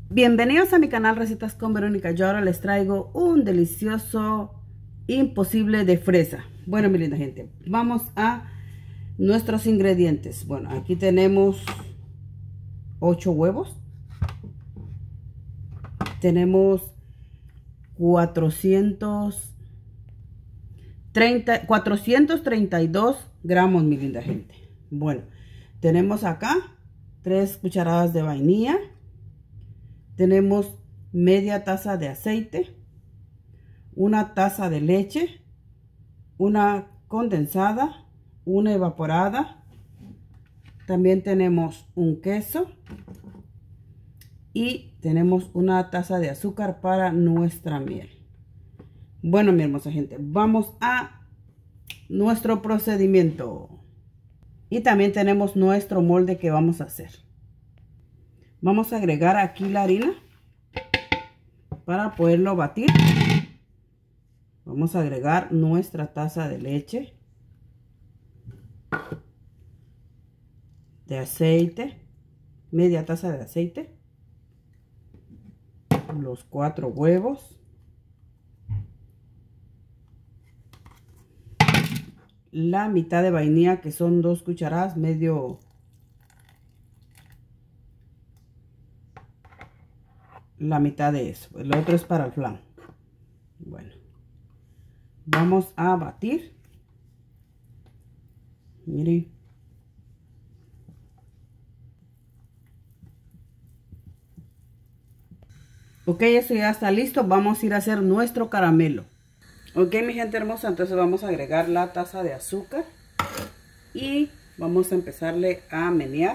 Bienvenidos a mi canal Recetas con Verónica. Yo ahora les traigo un delicioso imposible de fresa. Bueno, mi linda gente, vamos a nuestros ingredientes. Bueno, aquí tenemos 8 huevos. Tenemos 432 gramos, mi linda gente. Bueno, tenemos acá 3 cucharadas de vainilla. Tenemos media taza de aceite, una taza de leche, una condensada, una evaporada. También tenemos un queso y tenemos una taza de azúcar para nuestra miel. Bueno, mi hermosa gente, vamos a nuestro procedimiento. Y también tenemos nuestro molde que vamos a hacer. Vamos a agregar aquí la harina para poderlo batir. Vamos a agregar nuestra taza de leche, de aceite, media taza de aceite, los 4 huevos, la mitad de vainilla que son 2 cucharadas, la mitad de eso, el otro es para el flan. Bueno, vamos a batir. Miren, ok, eso ya está listo. Vamos a ir a hacer nuestro caramelo. Ok, mi gente hermosa, entonces vamos a agregar la taza de azúcar y vamos a empezarle a menear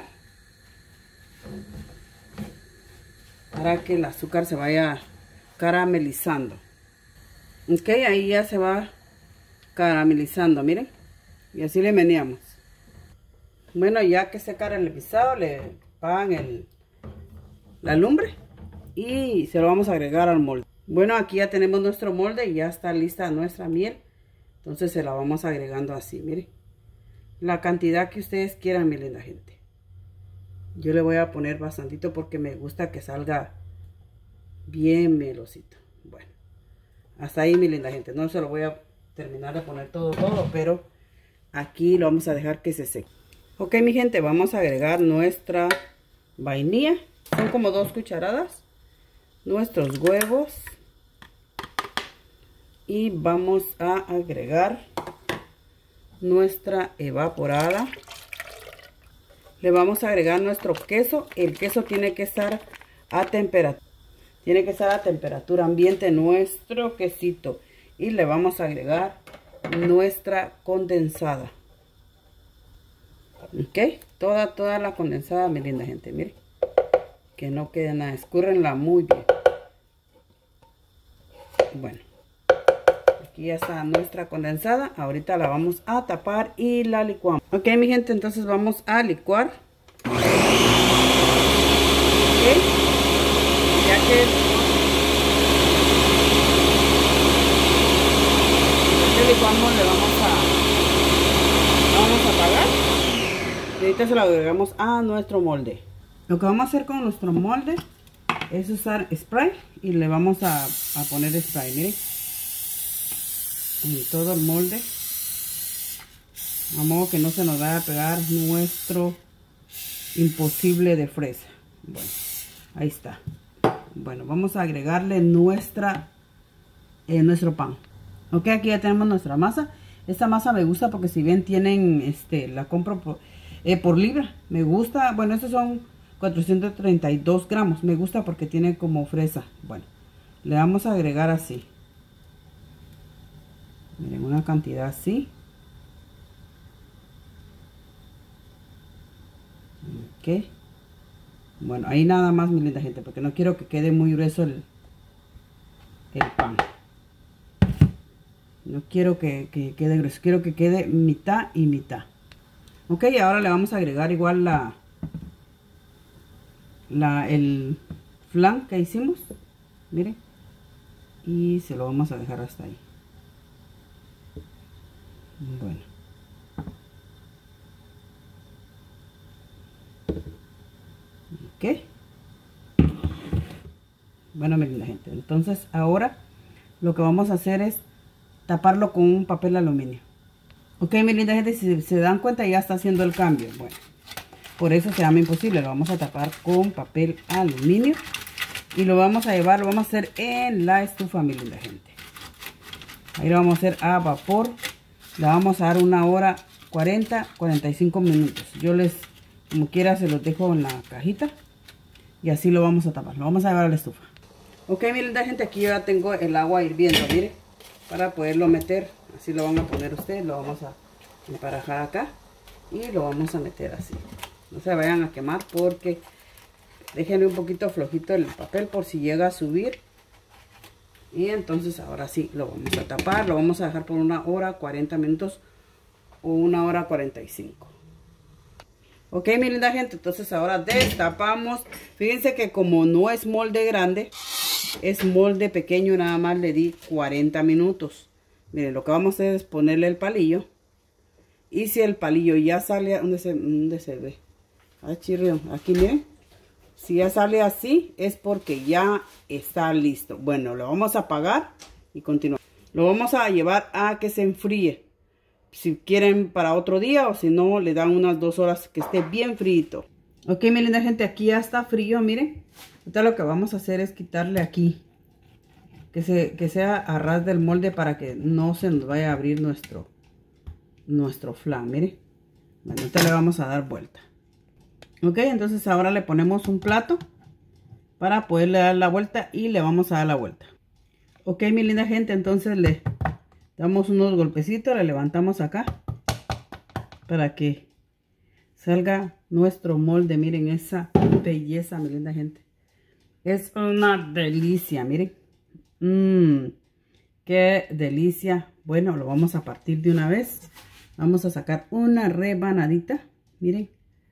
para que el azúcar se vaya caramelizando. Ok, ahí ya se va caramelizando, miren, y así le meneamos. Bueno, ya que esté caramelizado, le apagan la lumbre y se lo vamos a agregar al molde. Bueno, aquí ya tenemos nuestro molde y ya está lista nuestra miel. Entonces se la vamos agregando así, miren. La cantidad que ustedes quieran, mi linda gente. Yo le voy a poner bastantito porque me gusta que salga bien melosito. Bueno, hasta ahí, mi linda gente. No se lo voy a terminar de poner todo, pero aquí lo vamos a dejar que se seque. Ok, mi gente, vamos a agregar nuestra vainilla. Son como 2 cucharadas. Nuestros huevos. Y vamos a agregar nuestra evaporada. Le vamos a agregar nuestro queso. El queso tiene que estar a temperatura. Tiene que estar a temperatura ambiente nuestro quesito. Y le vamos a agregar nuestra condensada. Ok. Toda la condensada, mi linda gente. Miren. Que no quede nada. Escúrrenla muy bien. Bueno. Aquí ya está nuestra condensada. Ahorita la vamos a tapar y la licuamos. Ok, mi gente, entonces vamos a licuar. Ok. Ya que licuamos, le vamos a apagar. Y ahorita se lo agregamos a nuestro molde. Lo que vamos a hacer con nuestro molde es usar spray. Y le vamos a poner spray, miren. En todo el molde, a modo que no se nos vaya a pegar nuestro imposible de fresa. Bueno, ahí está. Bueno, vamos a agregarle nuestro pan. Ok, aquí ya tenemos nuestra masa. Esta masa me gusta porque si bien tienen, la compro por libra. Me gusta, bueno, estos son 432 gramos. Me gusta porque tiene como fresa. Bueno, le vamos a agregar así. Miren, una cantidad así. Ok. Bueno, ahí nada más, mi linda gente, porque no quiero que quede muy grueso el pan. No quiero que quede grueso, quiero que quede mitad y mitad. Ok, ahora le vamos a agregar igual el flan que hicimos. Miren. Y se lo vamos a dejar hasta ahí. Bueno. Ok. Bueno, mi linda gente, entonces ahora lo que vamos a hacer es taparlo con un papel aluminio. Ok, mi linda gente, si se dan cuenta ya está haciendo el cambio. Bueno, por eso se llama imposible. Lo vamos a tapar con papel aluminio y lo vamos a llevar, lo vamos a hacer en la estufa, mi linda gente. Ahí lo vamos a hacer a vapor. Le vamos a dar 1 hora 45 minutos. Yo les, como quiera, se los dejo en la cajita y así lo vamos a tapar. Lo vamos a llevar a la estufa. Ok, mi linda gente, aquí ya tengo el agua hirviendo, mire, para poderlo meter. Así lo van a poner ustedes, lo vamos a emparejar acá y lo vamos a meter así. No se vayan a quemar porque déjenle un poquito flojito el papel por si llega a subir. Y entonces ahora sí lo vamos a tapar, lo vamos a dejar por 1 hora 40 minutos o 1 hora 45. Ok, mi linda gente, entonces ahora destapamos. Fíjense que como no es molde grande, es molde pequeño, nada más le di 40 minutos. Miren, lo que vamos a hacer es ponerle el palillo. Y si el palillo ya sale, ¿dónde se ve? Ah, chirrión, aquí miren. Si ya sale así, es porque ya está listo. Bueno, lo vamos a apagar y continuar. Lo vamos a llevar a que se enfríe. Si quieren para otro día o si no, le dan unas 2 horas que esté bien frito. Ok, mi linda gente, aquí ya está frío, miren. Ahorita lo que vamos a hacer es quitarle aquí. Que sea a ras del molde para que no se nos vaya a abrir nuestro flan, mire. Bueno, ahorita le vamos a dar vuelta. Ok, entonces ahora le ponemos un plato para poderle dar la vuelta y le vamos a dar la vuelta. Ok, mi linda gente, entonces le damos unos golpecitos, le levantamos acá para que salga nuestro molde. Miren esa belleza, mi linda gente. Es una delicia, miren. Qué delicia. Bueno, lo vamos a partir de una vez. Vamos a sacar una rebanadita. Miren.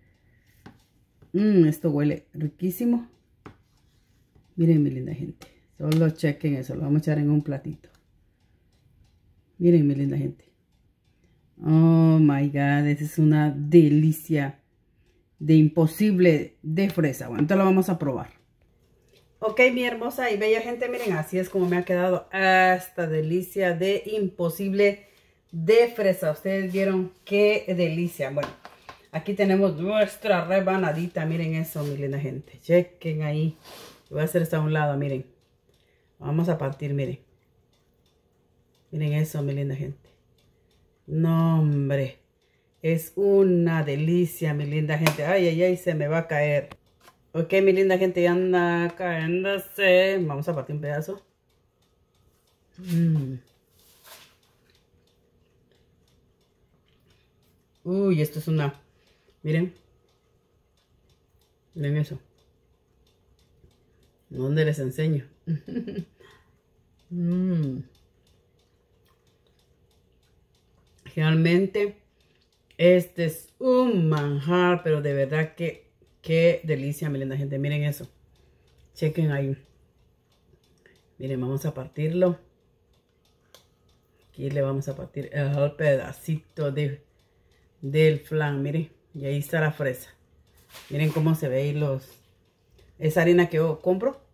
Esto huele riquísimo. Miren, mi linda gente. Solo chequen eso. Lo vamos a echar en un platito. Miren, mi linda gente. Oh my God. Esa es una delicia de imposible de fresa. Bueno, entonces lo vamos a probar. Ok, mi hermosa y bella gente, miren, así es como me ha quedado esta delicia de imposible de fresa. Ustedes vieron qué delicia. Bueno, aquí tenemos nuestra rebanadita. Miren eso, mi linda gente. Chequen ahí. Voy a hacer esto a un lado, miren. Vamos a partir, miren. Miren eso, mi linda gente. No, hombre. Es una delicia, mi linda gente. Ay, ay, ay, se me va a caer. Ok, mi linda gente, ya anda caéndose. Vamos a partir un pedazo. Uy, esto es una... Miren. Miren eso. ¿Dónde les enseño? Realmente, este es un manjar, pero de verdad que... Qué delicia, mi linda gente. Miren eso. Chequen ahí. Miren, vamos a partirlo. Aquí le vamos a partir el pedacito del flan. Miren. Y ahí está la fresa. Miren cómo se ve ahí los... Esa harina que yo compro.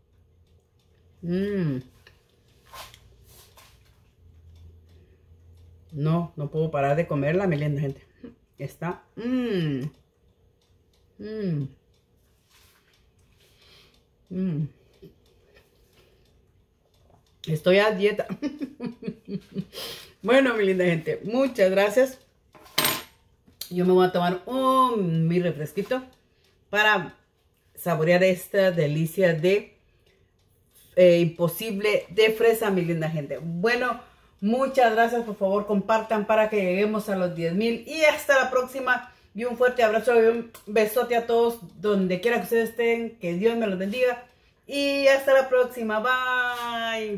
No puedo parar de comerla, mi linda gente. Está... Estoy a dieta. Bueno, mi linda gente, muchas gracias. Yo me voy a tomar mi refresquito para saborear esta delicia de imposible de fresa, mi linda gente. Bueno, muchas gracias. Por favor, compartan para que lleguemos a los 10,000 y hasta la próxima. Y un fuerte abrazo y un besote a todos donde quiera que ustedes estén. Que Dios me los bendiga. Y hasta la próxima. Bye.